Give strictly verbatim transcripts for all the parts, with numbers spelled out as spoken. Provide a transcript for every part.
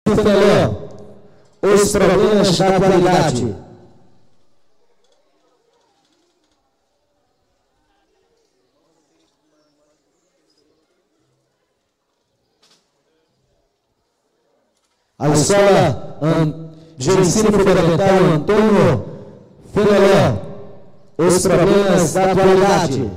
Fenelon, os problemas da atualidade. A Escola de Ensino Fundamental Antônio Fenelon, os problemas da atualidade.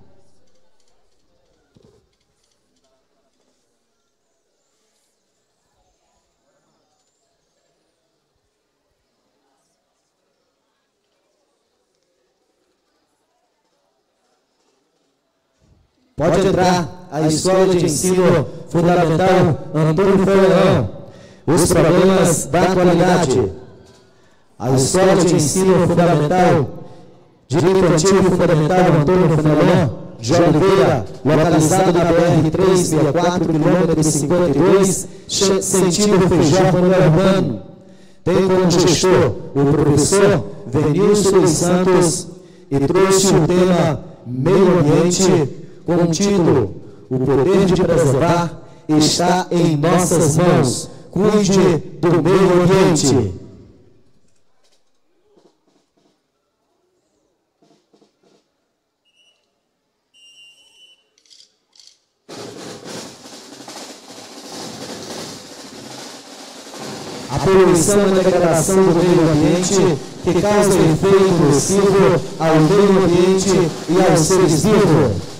Pode entrar a Escola de Ensino Fundamental Antônio Fenelon, os problemas da atualidade. A Escola de Ensino Fundamental de Infantil Fundamental Antônio Fenelon de Oliveira, localizado na B R trezentos e sessenta e quatro, quilômetro cinquenta e dois, sentido Feijão Urbano. Tem como gestor o professor Venilson dos Santos e trouxe o tema Meio Ambiente com o título O Poder de Preservar está em nossas mãos. Cuide do meio ambiente. A poluição e a degradação do meio ambiente que causa efeito nocivo ao meio ambiente e aos seres vivos.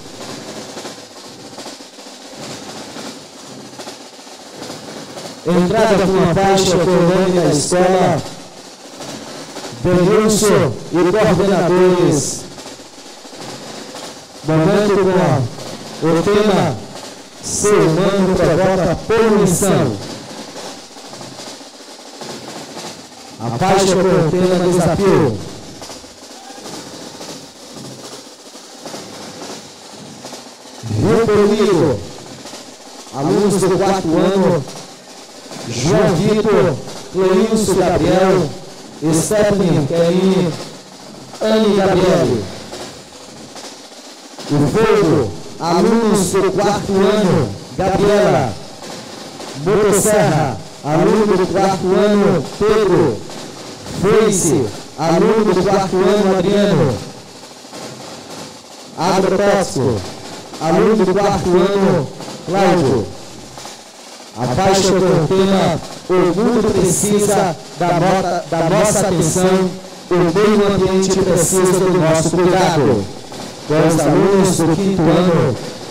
Entrada com a faixa com o nome da escola, Denilson e coordenadores. Momento com o tema Ser humano provoca poluição. A faixa com o tema Desafio. Rio Poluído. Alunos do quarto ano, João Vitor, Cleilson Gabriel, Stephanie Keine, Anne Gabriele. O Fogo, alunos do quarto ano, Gabriela. Motosserra, aluno do quarto ano, Pedro. Foice, aluno do quarto ano, Adriano. Agrotóxico, aluno do quarto ano, Cláudio. A faixa com o tema O mundo precisa da, nota, da nossa atenção, o meio ambiente precisa do nosso cuidado. Com os alunos do quinto ano,